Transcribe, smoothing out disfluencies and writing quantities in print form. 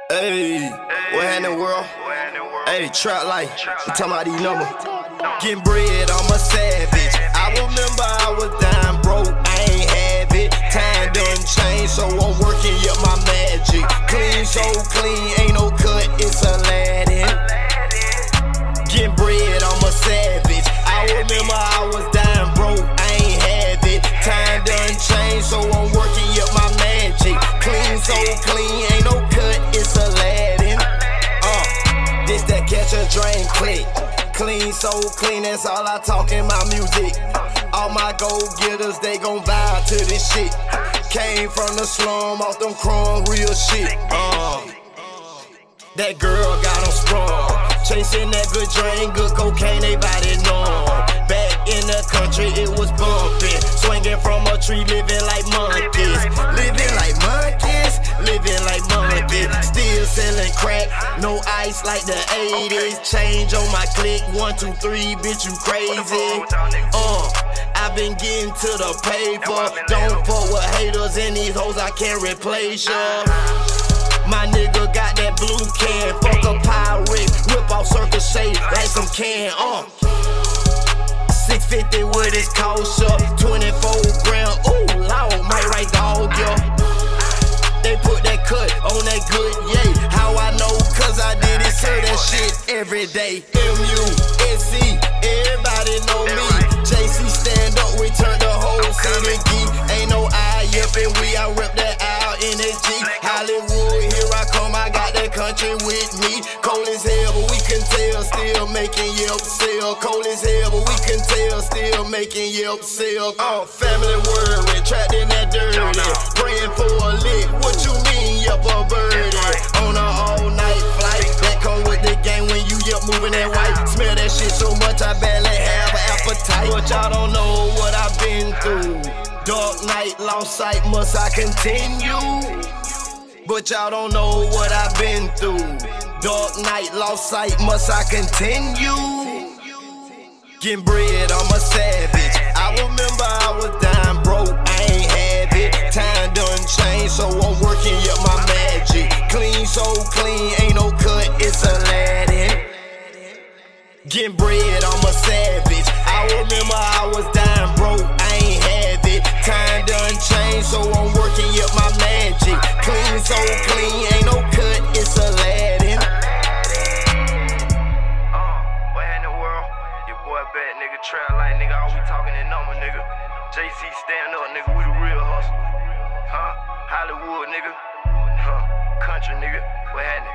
Hey, what happening, world? Hey, trap life, you talking about these numbers. Getting bread, I'm a savage. I remember I was dying broke, I ain't have it. Time done changed, so I'm working up my magic. Clean, so clean, ain't no cut, it's Aladdin. Getting bread, I'm a savage. I remember I was dying broke, I ain't have it. Time done changed, so I'm working up my magic. Clean, so clean, ain't no cut, it's Aladdin. This that catch a drain click. Clean, so clean, that's all I talk in my music. All my go-getters, they gon' vibe to this shit. Came from the slum, off them chrome, real shit. That girl got them sprung. Chasing that good drain, good cocaine, they bout it numb. Back in the country, it was bumpin'. Swinging from a tree, living like monkeys. Living like monkeys, living like monkeys. Still selling crack, no ice like the 80s. Change on my click, 1, 2, 3, bitch, you crazy. I been getting to the paper. Don't fuck with haters and these hoes, I can't replace ya. My nigga got that blue can, fuck a pirate, whip off Circle Shape like some can, 650 with his kosher, 24 grand, ooh, Lord, might write dog, yo. They put that cut on that good, yay. How I know, cause I did it, sir, that shit every day. M-U-S-C, everybody know me. JC stand up, we turn the whole city geek. Ain't no I up and we out rip that out in that G. Hollywood, here I come, I got that country with me. Cold as hell, but we can tell, still making Yelp sell. Cold as hell, but we can tell, still making Yelp sell. Family worry, trapped in that dirty. Praying for a lick, what you mean, Yelp a birdie? On a all-night flight, that come with the game when you Yelp moving that white. Smell that shit so much, I barely have an appetite. But y'all don't know what I've been through. Dark night, lost sight, must I continue? But y'all don't know what I've been through. Dark night, lost sight, must I continue? Getting bread, I'm a savage. I remember I was dying broke, I ain't have it. Time done changed, so I'm working up my magic. Clean, so clean, ain't no cut, it's Aladdin. Getting bread, I'm a savage. I remember I was dying broke, I ain't have it. Time done changed, so I'm working up my magic. Clean, so clean, ain't no cut, it's Aladdin. What in the world? Your boy bad nigga, trap like nigga, all we talking in number nigga. JC stand up nigga, we the real hustle. Hollywood nigga, country nigga, what happening?